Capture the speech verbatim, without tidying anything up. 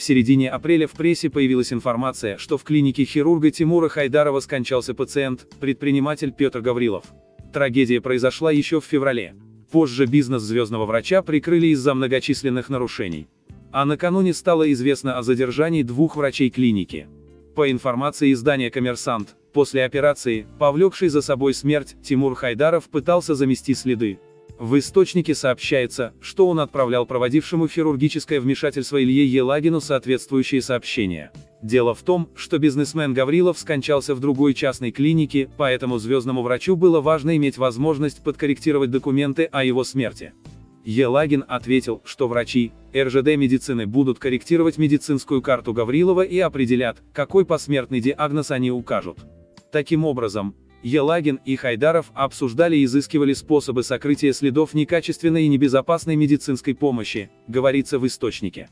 В середине апреля в прессе появилась информация, что в клинике хирурга Тимура Хайдарова скончался пациент, предприниматель Петр Гаврилов. Трагедия произошла еще в феврале. Позже бизнес звездного врача прикрыли из-за многочисленных нарушений. А накануне стало известно о задержании двух врачей клиники. По информации издания «Коммерсант», после операции, повлекшей за собой смерть, Тимур Хайдаров пытался замести следы. В источнике сообщается, что он отправлял проводившему хирургическое вмешательство Илье Елагину соответствующие сообщения. Дело в том, что бизнесмен Гаврилов скончался в другой частной клинике, поэтому звездному врачу было важно иметь возможность подкорректировать документы о его смерти. Елагин ответил, что врачи эр жэ дэ медицины будут корректировать медицинскую карту Гаврилова и определят, какой посмертный диагноз они укажут. Таким образом, Елагин и Хайдаров обсуждали и изыскивали способы сокрытия следов некачественной и небезопасной медицинской помощи, говорится в источнике.